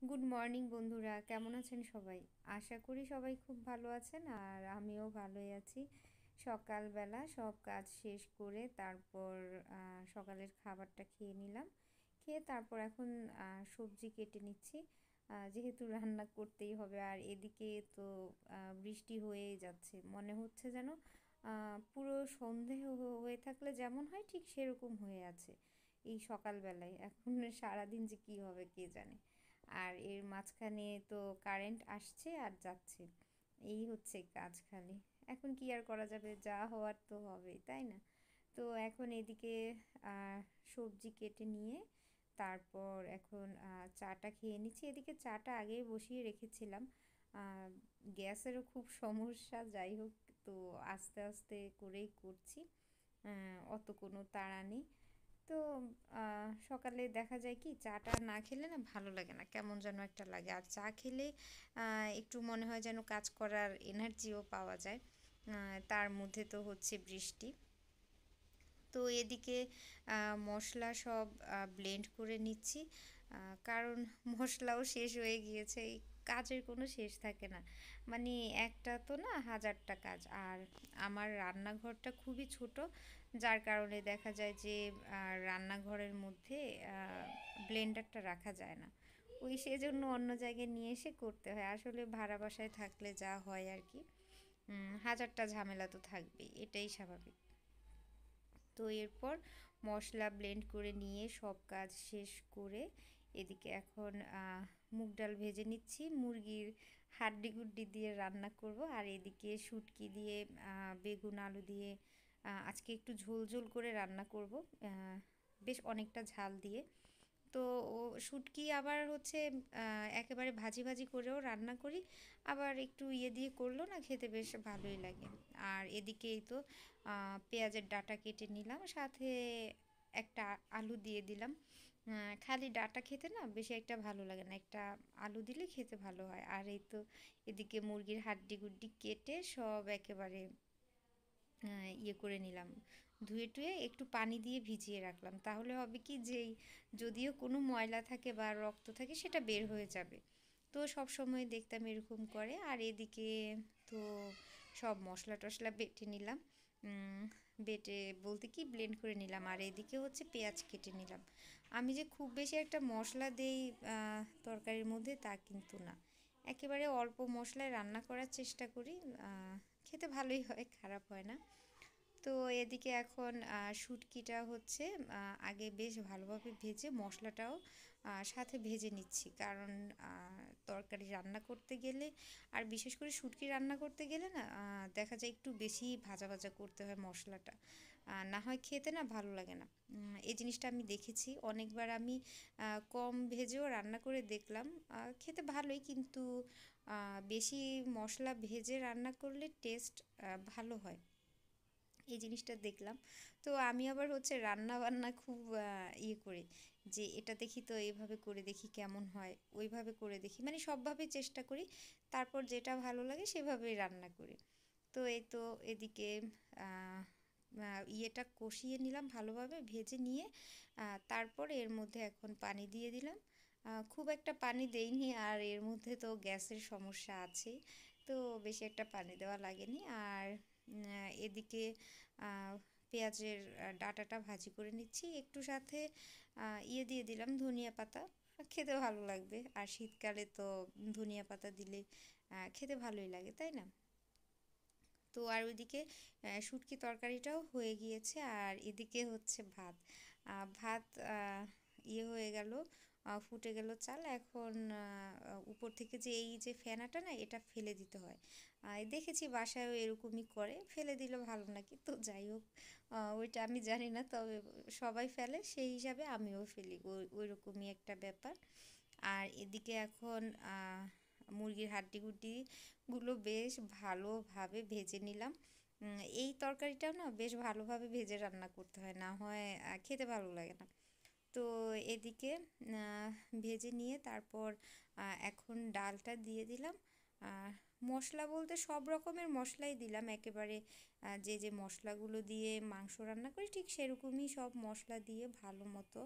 Good morning বন্ধুরা, কেমন আছেন সবাই? আশা করি সবাই খুব ভালো আছেন আর আমিও ভালোই আছি। সকালবেলা সব কাজ শেষ করে তারপর সকালের খাবারটা খেয়ে নিলাম। খেয়ে তারপর এখন সবজি কেটে নিচ্ছি, যেহেতু রান্না করতেই হবে। আর এদিকে তো বৃষ্টি হয়েই যাচ্ছে, মনে হচ্ছে যেন পুরো সন্ধে হয়ে থাকলে যেমন হয় ঠিক সেরকম হয়ে আছে এই সকালবেলায়। এখন সারাদিন যে কী হবে কে জানে। আর এর মাঝখানে তো কারেন্ট আসছে আর যাচ্ছে, এই হচ্ছে কাজ খালি। এখন কি আর করা যাবে, যা হওয়ার তো হবেই, তাই না? তো এখন এদিকে আহ, সবজি কেটে নিয়ে তারপর এখন চাটা খেয়ে নিচ্ছি। এদিকে চাটা আগেই বসিয়ে রেখেছিলাম, আহ, গ্যাসেরও খুব সমস্যা, যাই হোক। তো আস্তে আস্তে করেই করছি, অত কোনো তাড়া নেই। তো সকালে দেখা যায় কি চাটা না খেলে না ভালো লাগে না, কেমন যেন একটা লাগে। আর চা খেলে একটু মনে হয় যেন কাজ করার এনার্জিও পাওয়া যায়। তার মধ্যে তো হচ্ছে বৃষ্টি। তো এদিকে মশলা সব ব্লেন্ড করে নিচ্ছি, কারণ মশলাও শেষ হয়ে গিয়েছে। এই কাজের কোনো শেষ থাকে না, মানে একটা তো না, হাজারটা কাজ। আর আমার রান্নাঘরটা খুবই ছোট, যার কারণে দেখা যায় যে রান্নাঘরের মধ্যে ব্লেন্ডারটা রাখা যায় না। ওই সেজন্য অন্য জায়গায় নিয়ে এসে করতে হয়। আসলে ভাড়া বাসায় থাকলে যা হয় আর কি, হাজারটা ঝামেলা তো থাকবেই, এটাই স্বাভাবিক। তো এরপর মশলা ব্লেন্ড করে নিয়ে সব কাজ শেষ করে এদিকে এখন মুগ ডাল ভেজে নিচ্ছি। মুরগির হাড্ডি গুড্ডি দিয়ে রান্না করব। আর এদিকে শুটকি দিয়ে বেগুন আলু দিয়ে আজকে একটু ঝোল ঝোল করে রান্না করব, বেশ অনেকটা ঝাল দিয়ে। তো ও শুটকি আবার হচ্ছে একেবারে ভাজি ভাজি করেও রান্না করি, আবার একটু ইয়ে দিয়ে করলো না খেতে বেশ ভালোই লাগে। আর এদিকেই তো পেঁয়াজের ডাঁটা কেটে নিলাম, সাথে একটা আলু দিয়ে দিলাম। খালি ডাঁটা খেতে না বেশি একটা ভালো লাগে না, একটা আলু দিলে খেতে ভালো হয়। আর এই তো এদিকে মুরগির হাড্ডি গুড্ডি কেটে সব একেবারে ইয়ে করে নিলাম, ধুয়ে টুয়ে একটু পানি দিয়ে ভিজিয়ে রাখলাম। তাহলে হবে কি, যেই যদিও কোনো ময়লা থাকে বা রক্ত থাকে সেটা বের হয়ে যাবে। তো সব সময় দেখতাম এরকম করে। আর এদিকে তো সব মশলা টশলা বেটে নিলাম, বেটে বলতে কি ব্লেন্ড করে নিলাম। আর এদিকে হচ্ছে পেঁয়াজ কেটে নিলাম। আমি যে খুব বেশি একটা মশলা দেই তরকারির মধ্যে তা কিন্তু না, একেবারে অল্প মশলায় রান্না করার চেষ্টা করি। খেতে ভালোই হয়, খারাপ হয় না। তো এদিকে এখন শুটকিটা হচ্ছে আগে বেশ ভালোভাবে ভেজে মশলাটাও সাথে ভেজে নিচ্ছি, কারণ তরকারি রান্না করতে গেলে আর বিশেষ করে শুটকি রান্না করতে গেলে না দেখা যায় একটু বেশি ভাজা ভাজা করতে হয় মশলাটা, না হয় খেতে না ভালো লাগে না। এই জিনিসটা আমি দেখেছি অনেকবার, আমি কম ভেজেও রান্না করে দেখলাম, খেতে ভালোই, কিন্তু বেশি মশলা ভেজে রান্না করলে টেস্ট ভালো হয়, এই জিনিসটা দেখলাম। তো আমি আবার হচ্ছে রান্না বান্না খুব ইয়ে করি, যে এটা দেখি তো এইভাবে করে দেখি কেমন হয়, ওইভাবে করে দেখি, মানে সবভাবে চেষ্টা করি, তারপর যেটা ভালো লাগে সেভাবেই রান্না করি। তো এই তো এদিকে ইয়েটা কষিয়ে নিলাম ভালোভাবে, ভেজে নিয়ে তারপর এর মধ্যে এখন পানি দিয়ে দিলাম। খুব একটা পানি দেইনি, আর এর মধ্যে তো গ্যাসের সমস্যা আছেই, তো বেশি একটা পানি দেওয়া লাগেনি। আর এদিকে পেঁয়াজের ডাঁটাটা ভাজি করে নিচ্ছি, একটু সাথে ইয়ে দিয়ে দিলাম ধনিয়া পাতা, খেতে ভালো লাগবে। আর শীতকালে তো ধনিয়া পাতা দিলে খেতে ভালোই লাগে, তাই না? তো আর ওইদিকে শুটকি তরকারিটাও হয়ে গিয়েছে। আর এদিকে হচ্ছে ভাত, ভাত ইয়ে হয়ে গেল, ফুটে গেল চাল। এখন উপর থেকে যে এই যে ফেনাটা না, এটা ফেলে দিতে হয়। দেখেছি বাসায়ও এরকমই করে, ফেলে দিলে ভালো নাকি, তো যাই হোক, ওইটা আমি জানি না, তবে সবাই ফেলে সেই হিসাবে আমিও ফেলি, ওই রকমই একটা ব্যাপার। আর এদিকে এখন মুরগির হাড্ডি গুড্ডিগুলো বেশ ভালোভাবে ভেজে নিলাম। এই তরকারিটাও না বেশ ভালোভাবে ভেজে রান্না করতে হয়, না হয় খেতে ভালো লাগে না। তো এদিকে ভেজে নিয়ে তারপর এখন ডালটা দিয়ে দিলাম। মশলা বলতে সব রকমের মশলাই দিলাম একেবারে, যে যে মশলাগুলো দিয়ে মাংস রান্না করি ঠিক সেরকমই সব মশলা দিয়ে ভালো মতো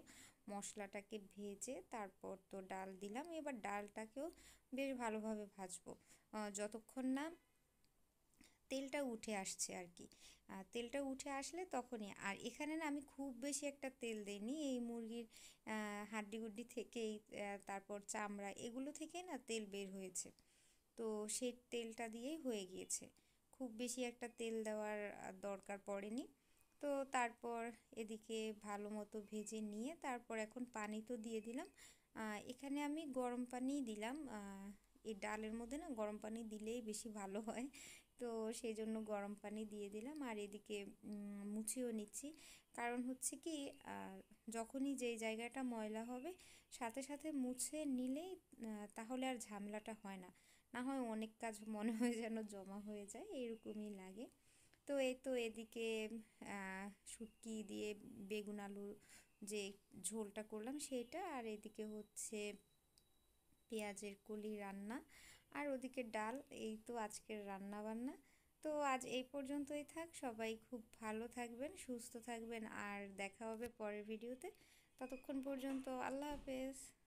মশলাটাকে ভেজে তারপর তো ডাল দিলাম। এবার ডালটাকেও বেশ ভালোভাবে ভাজবো যতক্ষণ না তেলটা উঠে আসছে আর কি। তেলটা উঠে আসলে তখনই, আর এখানে না আমি খুব বেশি একটা তেল দিইনি, এই মুরগির হাড্ডিগুড্ডি থেকেই তারপর চামড়া এগুলো থেকে না তেল বের হয়েছে, তো সেই তেলটা দিয়েই হয়ে গিয়েছে, খুব বেশি একটা তেল দেওয়ার দরকার পড়েনি। তো তারপর এদিকে ভালো মতো ভেজে নিয়ে তারপর এখন পানি তো দিয়ে দিলাম। এখানে আমি গরম পানিই দিলাম, এই ডালের মধ্যে না গরম পানি দিলেই বেশি ভালো হয়, তো সেই জন্য গরম পানি দিয়ে দিলাম। আর এদিকে মুছেও নিচ্ছি, কারণ হচ্ছে কি যখনই যেই জায়গাটা ময়লা হবে সাথে সাথে মুছে নিলেই তাহলে আর ঝামেলাটা হয় না, না হয় অনেক কাজ মনে হয় যেন জমা হয়ে যায়, এরকমই লাগে। তো এই তো এদিকে শুটকি দিয়ে বেগুন আলু যে ঝোলটা করলাম সেটা, আর এদিকে হচ্ছে পেঁয়াজের কলি রান্না, আর ওদিকে ডাল, এই তো আজকের রান্না বান্না। তো আজ এই পর্যন্তই থাক, সবাই খুব ভালো থাকবেন, সুস্থ থাকবেন, আর দেখা হবে পরের ভিডিওতে। ততক্ষণ পর্যন্ত আল্লাহ হাফেজ।